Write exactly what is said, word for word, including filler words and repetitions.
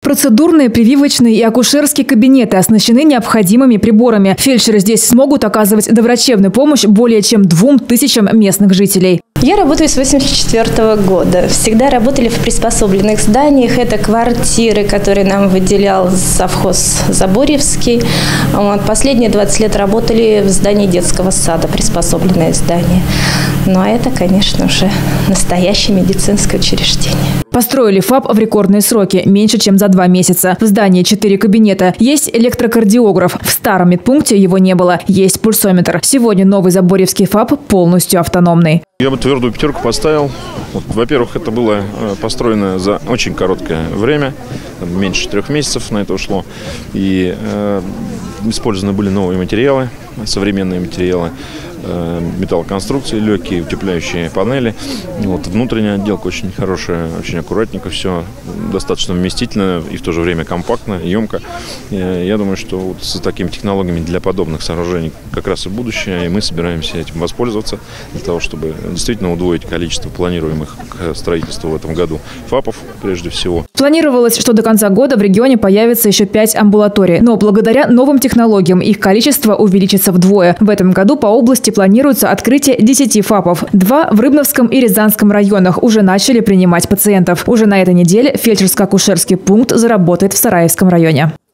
Процедурные, прививочные и акушерские кабинеты оснащены необходимыми приборами. Фельдшеры здесь смогут оказывать доврачебную помощь более чем двум тысячам местных жителей. Я работаю с восемьдесят четвёртого года. Всегда работали в приспособленных зданиях. Это квартиры, которые нам выделял совхоз Заборьевский. Вот. Последние двадцать лет работали в здании детского сада, приспособленное здание. Ну а это, конечно же, настоящее медицинское учреждение. Построили ФАП в рекордные сроки, меньше чем за два месяца. В здании четыре кабинета. Есть электрокардиограф. В старом медпункте его не было. Есть пульсометр. Сегодня новый Заборьевский ФАП полностью автономный. Я бы твердую пятерку поставил. Вот, во-первых, это было построено за очень короткое время, меньше трех месяцев на это ушло. И э, использованы были новые материалы, современные материалы, э, металлоконструкции, легкие утепляющие панели. Вот, внутренняя отделка очень хорошая, очень аккуратненько все, достаточно вместительно и в то же время компактно, емко. Я, я думаю, что вот с такими технологиями для подобных сооружений как раз и будущее, и мы собираемся этим воспользоваться для того, чтобы действительно удвоить количество планируемых к строительству в этом году ФАПов прежде всего. Планировалось, что до конца года в регионе появится еще пять амбулаторий. Но благодаря новым технологиям их количество увеличится вдвое. В этом году по области планируется открытие десяти ФАПов. Два в Рыбновском и Рязанском районах уже начали принимать пациентов. Уже на этой неделе фельдшерско-акушерский пункт заработает в Сараевском районе.